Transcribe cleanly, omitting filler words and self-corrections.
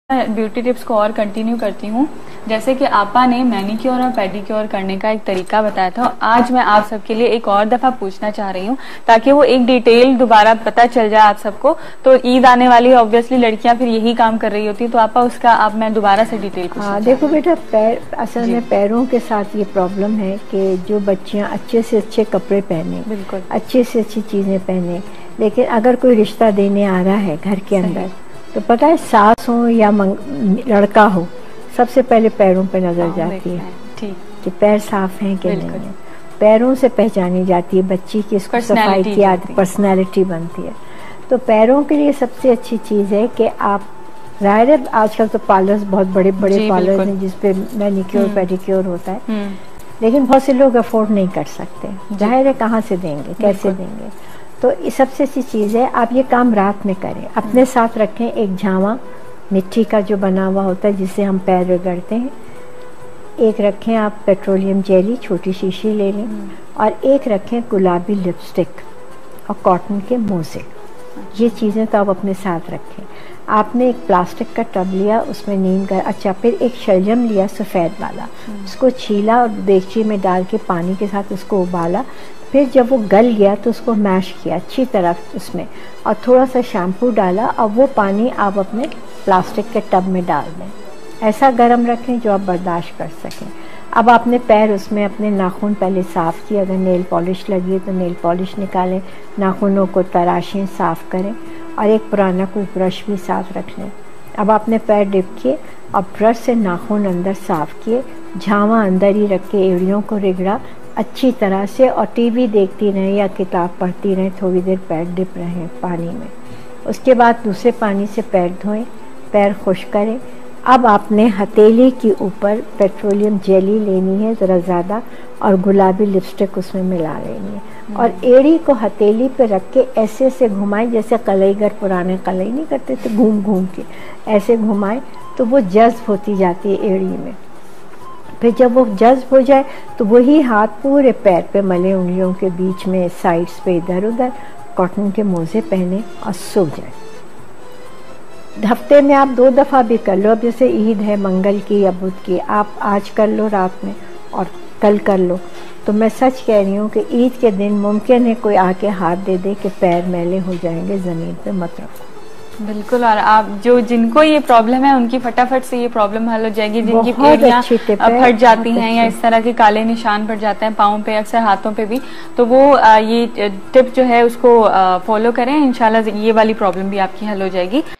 Beauty tips को और continue करती हूँ। जैसे कि आपा ने मैनिक्योर और पेडिक्योर करने का एक तरीका बताया था, आज मैं आप सबके लिए एक और दफा पूछना चाह रही हूँ ताकि वो एक डिटेल दोबारा पता चल जाए आप सबको। तो ईद आने वाली है, ऑब्वियसली लड़कियां फिर यही काम कर रही होती है, तो आपा उसका अब मैं दोबारा से डिटेल हाँ देखो बेटा, पैर असल में पैरों के साथ ये प्रॉब्लम है कि जो बच्चियाँ अच्छे से अच्छे कपड़े पहने, बिल्कुल अच्छे से अच्छी चीजें पहने, लेकिन अगर कोई रिश्ता देने आ रहा है घर के अंदर तो पता है सास हो या लड़का हो, सबसे पहले पैरों पे नजर जाती है कि पैर साफ हैं कि नहीं है। पैरों से पहचानी जाती है बच्ची की, इसको सफाई की आदत, पर्सनैलिटी बनती है। तो पैरों के लिए सबसे अच्छी चीज है कि आप, जाहिर है आजकल तो पार्लर्स बहुत बड़े बड़े पार्लर्स हैं जिसपे मैनिक्योर पेडिक्योर होता है, लेकिन बहुत से लोग अफोर्ड नहीं कर सकते। जाहिर है कहाँ से देंगे, कैसे देंगे। तो सबसे अच्छी चीज़ है आप ये काम रात में करें। अपने साथ रखें एक झावा मिट्टी का जो बना हुआ होता है जिससे हम पैर रगड़ते हैं, एक रखें आप पेट्रोलियम जेली छोटी शीशी ले लें, और एक रखें गुलाबी लिपस्टिक और कॉटन के मोजे। ये चीज़ें तो आप अपने साथ रखें। आपने एक प्लास्टिक का टब लिया, उसमें नीम का, अच्छा फिर एक शलजम लिया सफ़ेद वाला, उसको छीला और देगची में डाल के पानी के साथ उसको उबाला। फिर जब वो गल गया तो उसको मैश किया अच्छी तरह उसमें, और थोड़ा सा शैम्पू डाला, और वो पानी आप अपने प्लास्टिक के टब में डाल दें। ऐसा गर्म रखें जो आप बर्दाश्त कर सकें। अब आपने पैर उसमें अपने नाखून पहले साफ़ किए, अगर नेल पॉलिश लगी है तो नेल पॉलिश निकालें, नाखूनों को तराशें, साफ़ करें, और एक पुराना कोई ब्रश भी साथ रख लें। अब आपने पैर डिप किए और ब्रश से नाखून अंदर साफ़ किए, झावा अंदर ही रख के एड़ियों को रगड़ा अच्छी तरह से, और टीवी देखती रहें या किताब पढ़ती रहें, थोड़ी देर पैर डिप रहें पानी में। उसके बाद दूसरे पानी से पैर धोएं, पैर खुश्क करें। अब आपने हथेली के ऊपर पेट्रोलियम जेली लेनी है ज़रा ज़्यादा, और गुलाबी लिपस्टिक उसमें मिला लेनी है, और एड़ी को हथेली पे रख के ऐसे ऐसे घुमाएं जैसे कलईगर पुराने कलई नहीं करते थे, घूम घूम के ऐसे घुमाएं तो वो जज्ब होती जाती है एड़ी में। फिर जब वो जज्ब हो जाए तो वही हाथ पूरे पैर पे मले, उंगलियों के बीच में, साइड्स पे, इधर उधर, कॉटन के मोजे पहने और सो जाए। हफ्ते में आप 2 दफ़ा भी कर लो। अब जैसे ईद है मंगल की या बुध की, आप आज कर लो रात में और कल कर लो। तो मैं सच कह रही हूँ कि ईद के दिन मुमकिन है कोई आके हाथ दे दे कि पैर मैले हो जाएंगे, ज़मीन पे मत रखो। बिल्कुल, और आप जो जिनको ये प्रॉब्लम है उनकी फटाफट से ये प्रॉब्लम हल हो जाएगी। जिनकी एड़ियां फट जाती हैं या इस तरह के काले निशान पड़ जाते हैं पाँव पे, अक्सर हाथों पे भी, तो वो ये टिप जो है उसको फॉलो करें, इंशाल्लाह ये वाली प्रॉब्लम भी आपकी हल हो जाएगी।